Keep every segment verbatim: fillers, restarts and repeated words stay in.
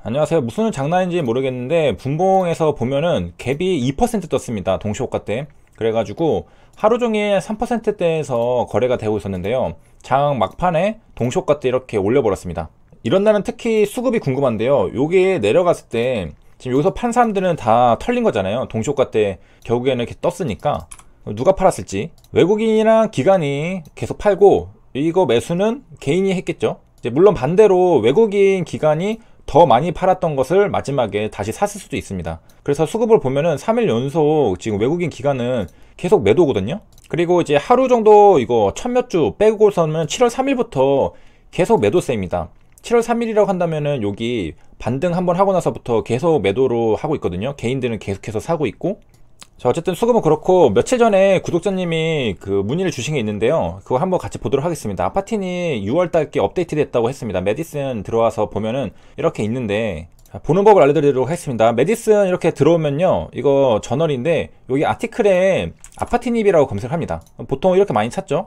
안녕하세요. 무슨 장난인지 모르겠는데 분봉에서 보면은 갭이 이 퍼센트 떴습니다. 동시호가 때. 그래가지고 하루 종일 삼 퍼센트대에서 거래가 되고 있었는데요. 장 막판에 동시호가 때 이렇게 올려버렸습니다. 이런 날은 특히 수급이 궁금한데요. 요게 내려갔을 때 지금 여기서 판 사람들은 다 털린 거잖아요. 동시호가 때 결국에는 이렇게 떴으니까 누가 팔았을지. 외국인이랑 기관이 계속 팔고 이거 매수는 개인이 했겠죠. 이제 물론 반대로 외국인 기관이 더 많이 팔았던 것을 마지막에 다시 샀을 수도 있습니다. 그래서 수급을 보면은 삼 일 연속 지금 외국인 기관은 계속 매도거든요. 그리고 이제 하루 정도 이거 천몇 주 빼고서는 칠월 삼일부터 계속 매도세입니다. 칠월 삼일이라고 한다면은 여기 반등 한번 하고 나서부터 계속 매도로 하고 있거든요. 개인들은 계속해서 사고 있고. 자, 어쨌든 수급은 그렇고 며칠 전에 구독자님이 그 문의를 주신 게 있는데요. 그거 한번 같이 보도록 하겠습니다. 아파틴이 유월 달께 업데이트 됐다고 했습니다. 메디슨 들어와서 보면은 이렇게 있는데 보는 법을 알려드리도록 하겠습니다. 메디슨 이렇게 들어오면요, 이거 저널인데 여기 아티클에 아파틴입이라고 검색을 합니다. 보통 이렇게 많이 찾죠.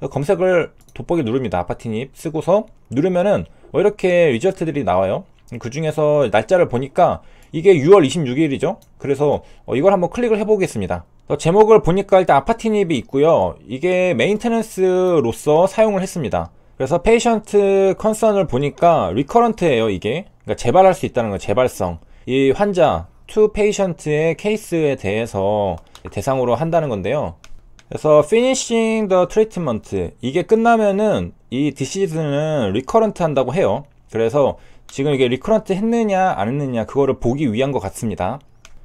검색을 돋보기 누릅니다. 아파틴입 쓰고서 누르면은 뭐 이렇게 리저트들이 나와요. 그 중에서 날짜를 보니까 이게 유월 이십육일이죠. 그래서 이걸 한번 클릭을 해보겠습니다. 제목을 보니까 일단 아파틴입이 있고요. 이게 메인테넌스로서 사용을 했습니다. 그래서 페이션트 컨선을 보니까 리커런트예요. 이게 그러니까 재발할 수 있다는 거예요. 재발성. 이 환자 투 페이션트의 케이스에 대해서 대상으로 한다는 건데요. 그래서 finishing the treatment, 이게 끝나면은 이 디시즈는 리커런트 한다고 해요. 그래서 지금 이게 리커런트 했느냐 안 했느냐 그거를 보기 위한 것 같습니다.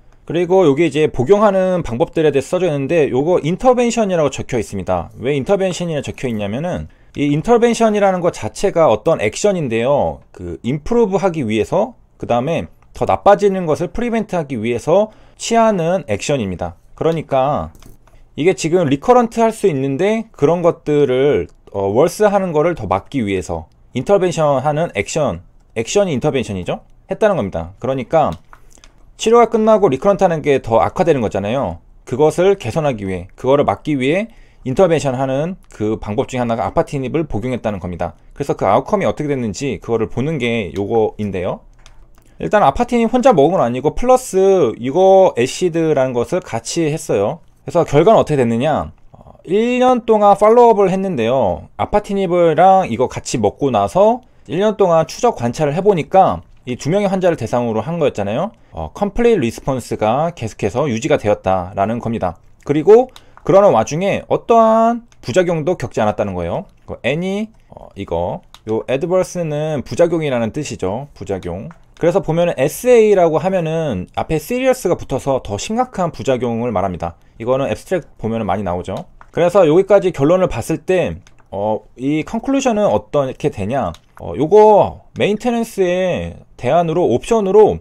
그리고 여기 이제 복용하는 방법들에 대해서 써져 있는데 요거 인터벤션이라고 적혀 있습니다. 왜 인터벤션이라고 적혀 있냐면은 이 인터벤션이라는 것 자체가 어떤 액션인데요, 그 임프루브 하기 위해서, 그 다음에 더 나빠지는 것을 프리벤트 하기 위해서 취하는 액션입니다. 그러니까 이게 지금 리커런트 할 수 있는데 그런 것들을 어, 월스 하는 거를 더 막기 위해서 인터벤션 하는 액션, 액션이 인터벤션이죠? 했다는 겁니다. 그러니까 치료가 끝나고 리커런트 하는 게 더 악화되는 거잖아요. 그것을 개선하기 위해, 그거를 막기 위해 인터벤션 하는 그 방법 중에 하나가 아파틴입을 복용했다는 겁니다. 그래서 그 아웃컴이 어떻게 됐는지 그거를 보는 게 요거인데요. 일단 아파틴입 혼자 먹은 건 아니고 플러스 이거 애시드라는 것을 같이 했어요. 그래서 결과는 어떻게 됐느냐, 일 년 동안 팔로우업을 했는데요. 아파틴입이랑 이거 같이 먹고 나서 일 년 동안 추적 관찰을 해보니까 이 두 명의 환자를 대상으로 한 거였잖아요. 어, 컴플릿 리스폰스가 계속해서 유지가 되었다라는 겁니다. 그리고 그러는 와중에 어떠한 부작용도 겪지 않았다는 거예요. any, 어, 이거 요 adverse는 부작용이라는 뜻이죠. 부작용. 그래서 보면은 에스에이라고 하면은 앞에 serious가 붙어서 더 심각한 부작용을 말합니다. 이거는 앱스트랙트 보면은 많이 나오죠. 그래서 여기까지 결론을 봤을 때 어, 이 컨클루션은 어떻게 되냐, 어, 요거 메인테넌스의 대안으로, 옵션으로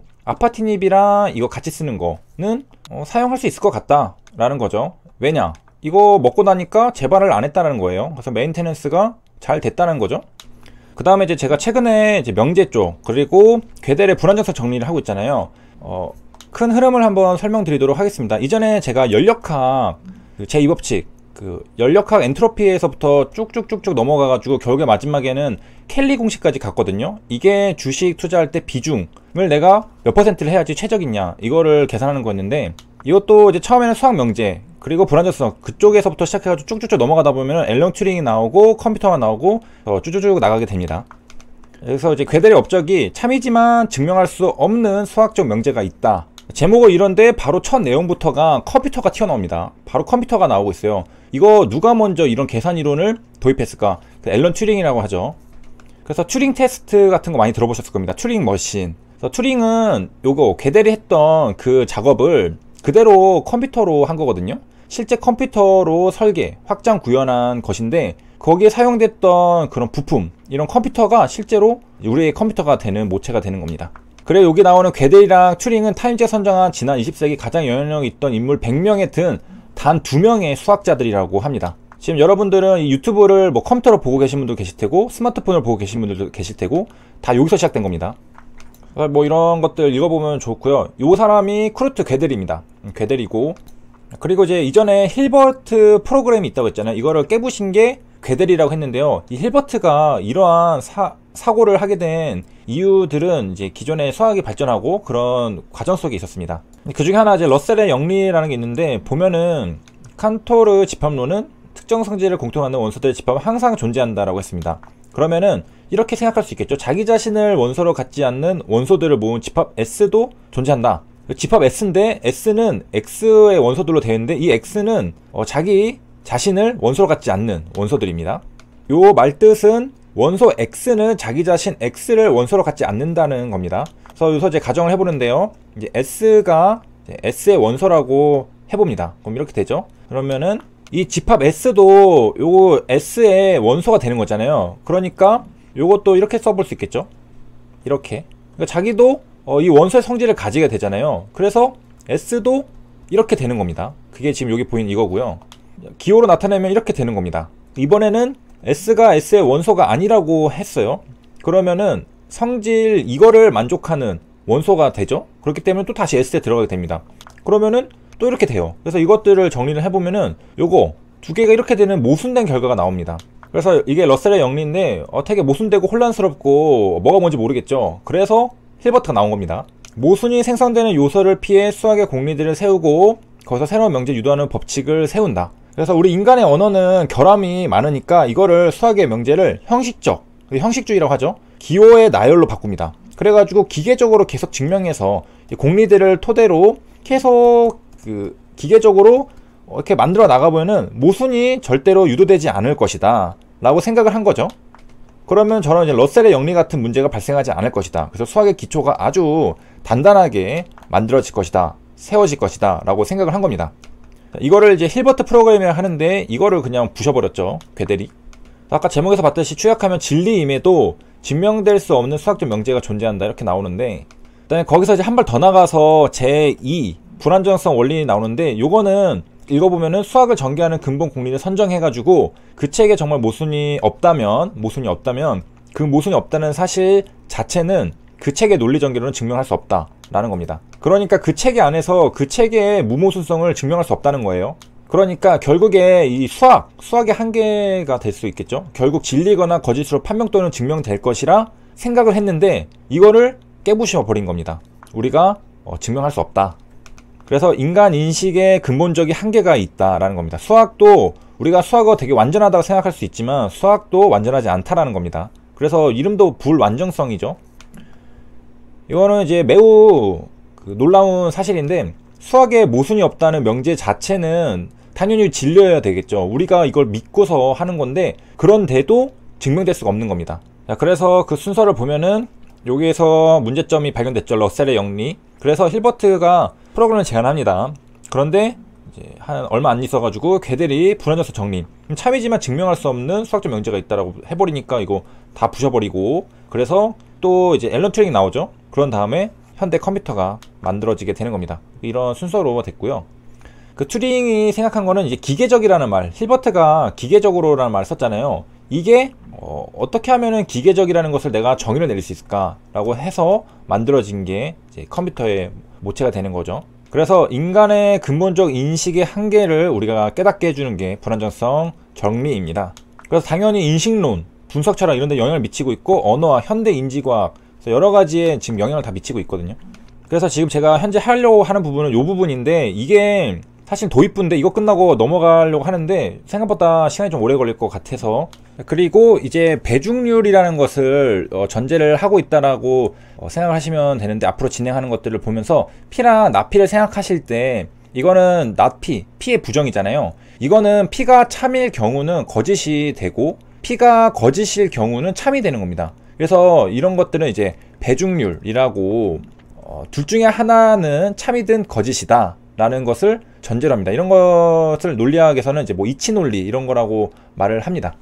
아파틴입이랑 이거 같이 쓰는 거는 어, 사용할 수 있을 것 같다 라는 거죠. 왜냐, 이거 먹고 나니까 재발을 안 했다는 거예요. 그래서 메인테넌스가 잘 됐다는 거죠. 그 다음에 이제 제가 최근에 이제 명제 쪽 그리고 괴델의 불안정성 정리를 하고 있잖아요. 어, 큰 흐름을 한번 설명드리도록 하겠습니다. 이전에 제가 연력학 그 제이 법칙, 그 연력학 엔트로피에서부터 쭉쭉쭉쭉 넘어가가지고 결국에 마지막에는 켈리 공식까지 갔거든요. 이게 주식 투자할 때 비중을 내가 몇 퍼센트를 해야지 최적이냐, 이거를 계산하는 거였는데, 이것도 이제 처음에는 수학 명제 그리고 불안정성 그쪽에서부터 시작해가지고 쭉쭉쭉 넘어가다 보면은 앨런 튜링이 나오고 컴퓨터가 나오고 어, 쭉쭉쭉 나가게 됩니다. 그래서 이제 괴델의 업적이 참이지만 증명할 수 없는 수학적 명제가 있다. 제목은 이런데 바로 첫 내용부터가 컴퓨터가 튀어나옵니다. 바로 컴퓨터가 나오고 있어요. 이거 누가 먼저 이런 계산 이론을 도입했을까? 그 앨런 튜링이라고 하죠. 그래서 튜링 테스트 같은 거 많이 들어보셨을 겁니다. 튜링 머신. 그래서 튜링은 요거 괴델이 했던 그 작업을 그대로 컴퓨터로 한 거거든요. 실제 컴퓨터로 설계, 확장 구현한 것인데 거기에 사용됐던 그런 부품, 이런 컴퓨터가 실제로 우리의 컴퓨터가 되는 모체가 되는 겁니다. 그래 여기 나오는 괴델이랑 튜링은 타임즈가 선정한 지난 이십 세기 가장 영향력 있던 인물 백 명에 든 단 두 명의 수학자들이라고 합니다. 지금 여러분들은 이 유튜브를 뭐 컴퓨터로 보고 계신 분도 계실 테고 스마트폰을 보고 계신 분들도 계실 테고 다 여기서 시작된 겁니다. 뭐 이런 것들 읽어보면 좋고요. 요 사람이 크루트 괴델입니다. 괴델이고, 그리고 이제 이전에 힐버트 프로그램이 있다고 했잖아요. 이거를 깨부신 게 괴델이라고 했는데요. 이 힐버트가 이러한 사, 사고를 하게 된 이유들은 이제 기존에 수학이 발전하고 그런 과정 속에 있었습니다. 그 중에 하나 이제 러셀의 영리라는 게 있는데, 보면은 칸토르 집합론은 특정 성질을 공통하는 원소들의 집합은 항상 존재한다라고 했습니다. 그러면은 이렇게 생각할 수 있겠죠. 자기 자신을 원소로 갖지 않는 원소들을 모은 집합 S도 존재한다. 집합 S인데 S는 X의 원소들로 되어 있는데, 이 X는 어 자기 자신을 원소로 갖지 않는 원소들입니다. 요 말뜻은 원소 X는 자기 자신 X를 원소로 갖지 않는다는 겁니다. 그래서 여기서 이제 가정을 해보는데요, 이제 S가 이제 S의 원소라고 해봅니다. 그럼 이렇게 되죠. 그러면은 이 집합 S도 요 S의 원소가 되는 거잖아요. 그러니까 요것도 이렇게 써볼 수 있겠죠. 이렇게. 그러니까 자기도 어, 이 원소의 성질을 가지게 되잖아요. 그래서 S도 이렇게 되는 겁니다. 그게 지금 여기 보이는 이거고요. 기호로 나타내면 이렇게 되는 겁니다. 이번에는 S가 S의 원소가 아니라고 했어요. 그러면은 성질 이거를 만족하는 원소가 되죠. 그렇기 때문에 또 다시 S에 들어가게 됩니다. 그러면은 또 이렇게 돼요. 그래서 이것들을 정리를 해보면은 요거 두 개가 이렇게 되는 모순된 결과가 나옵니다. 그래서 이게 러셀의 영리인데 어, 되게 모순되고 혼란스럽고 뭐가 뭔지 모르겠죠. 그래서 힐버트가 나온 겁니다. 모순이 생성되는 요소를 피해 수학의 공리들을 세우고 거기서 새로운 명제를 유도하는 법칙을 세운다. 그래서 우리 인간의 언어는 결함이 많으니까 이거를 수학의 명제를 형식적, 형식주의라고 하죠. 기호의 나열로 바꿉니다. 그래가지고 기계적으로 계속 증명해서 공리들을 토대로 계속 그 기계적으로 이렇게 만들어 나가보면은 모순이 절대로 유도되지 않을 것이다 라고 생각을 한 거죠. 그러면 저는 이제 러셀의 영리 같은 문제가 발생하지 않을 것이다. 그래서 수학의 기초가 아주 단단하게 만들어질 것이다, 세워질 것이다 라고 생각을 한 겁니다. 이거를 이제 힐버트 프로그램이라 하는데 이거를 그냥 부셔버렸죠. 괴델이. 아까 제목에서 봤듯이 추약하면 진리임에도 증명될 수 없는 수학적 명제가 존재한다 이렇게 나오는데, 그다음에 거기서 이제 한 발 더 나가서 제이 불안정성 원리 나오는데, 요거는 읽어보면은 수학을 전개하는 근본 공리를 선정해가지고 그 책에 정말 모순이 없다면 모순이 없다면 그 모순이 없다는 사실 자체는 그 책의 논리 전개로는 증명할 수 없다 라는 겁니다. 그러니까 그 책의 안에서 그 책의 무모순성을 증명할 수 없다는 거예요. 그러니까 결국에 이 수학, 수학의 한계가 될 수 있겠죠. 결국 진리거나 거짓으로 판명 또는 증명될 것이라 생각을 했는데 이거를 깨부셔 버린 겁니다. 우리가 어, 증명할 수 없다. 그래서 인간 인식에 근본적인 한계가 있다라는 겁니다. 수학도 우리가 수학어 되게 완전하다고 생각할 수 있지만 수학도 완전하지 않다라는 겁니다. 그래서 이름도 불완전성이죠. 이거는 이제 매우 그 놀라운 사실인데, 수학에 모순이 없다는 명제 자체는 당연히 진리여야 되겠죠. 우리가 이걸 믿고서 하는 건데 그런데도 증명될 수가 없는 겁니다. 자, 그래서 그 순서를 보면은 여기에서 문제점이 발견됐죠. 러셀의 영리. 그래서 힐버트가 프로그램을 제안합니다. 그런데 이제 한 얼마 안 있어가지고 괴델이 불안정성 정리, 참이지만 증명할 수 없는 수학적 명제가 있다라고 해버리니까 이거 다 부셔버리고, 그래서 또 이제 앨런 튜링이 나오죠. 그런 다음에 현대 컴퓨터가 만들어지게 되는 겁니다. 이런 순서로 됐고요. 그 튜링이 생각한 거는 이제 기계적이라는 말, 힐버트가 기계적으로라는 말을 썼잖아요. 이게 어, 어떻게 하면은 기계적이라는 것을 내가 정의를 내릴 수 있을까 라고 해서 만들어진 게 이제 컴퓨터의 모체가 되는 거죠. 그래서 인간의 근본적 인식의 한계를 우리가 깨닫게 해주는 게 불안정성 정리입니다. 그래서 당연히 인식론, 분석 철학 이런 데 영향을 미치고 있고, 언어와 현대 인지과학, 여러 가지에 지금 영향을 다 미치고 있거든요. 그래서 지금 제가 현재 하려고 하는 부분은 이 부분인데, 이게 사실 도입부인데 이거 끝나고 넘어가려고 하는데 생각보다 시간이 좀 오래 걸릴 것 같아서, 그리고 이제 배중률이라는 것을 어, 전제를 하고 있다라고 어, 생각을 하시면 되는데, 앞으로 진행하는 것들을 보면서 P랑 나피를 생각하실 때 이거는 나피, P의 부정이잖아요. 이거는 P가 참일 경우는 거짓이 되고 P가 거짓일 경우는 참이 되는 겁니다. 그래서 이런 것들은 이제 배중률이라고 어, 둘 중에 하나는 참이든 거짓이다 라는 것을 전제로 합니다. 이런 것을 논리학에서는 이제 뭐 이치 논리 이런 거라고 말을 합니다.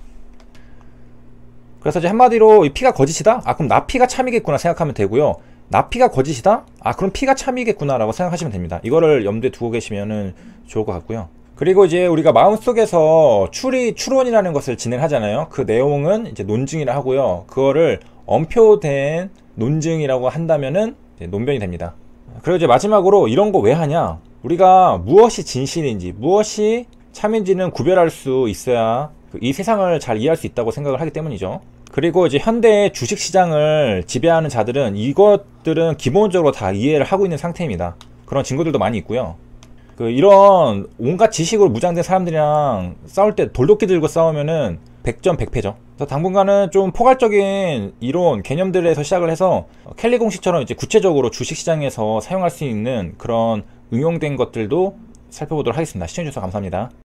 그래서 이제 한마디로 이 P가 거짓이다? 아, 그럼 나 P가 참이겠구나 생각하면 되고요. 나 P가 거짓이다? 아, 그럼 P가 참이겠구나 라고 생각하시면 됩니다. 이거를 염두에 두고 계시면 좋을 것 같고요. 그리고 이제 우리가 마음속에서 추리, 추론이라는 것을 진행하잖아요. 그 내용은 이제 논증이라 하고요. 그거를 엄표된 논증이라고 한다면은 이제 논변이 됩니다. 그리고 이제 마지막으로 이런 거 왜 하냐? 우리가 무엇이 진실인지, 무엇이 참인지는 구별할 수 있어야 이 세상을 잘 이해할 수 있다고 생각을 하기 때문이죠. 그리고 이제 현대의 주식시장을 지배하는 자들은 이것들은 기본적으로 다 이해를 하고 있는 상태입니다. 그런 친구들도 많이 있고요. 그 이런 온갖 지식으로 무장된 사람들이랑 싸울 때 돌도끼 들고 싸우면은 백전 백패죠. 그래서 당분간은 좀 포괄적인 이론 개념들에서 시작을 해서 켈리 공식처럼 이제 구체적으로 주식시장에서 사용할 수 있는 그런 응용된 것들도 살펴보도록 하겠습니다. 시청해주셔서 감사합니다.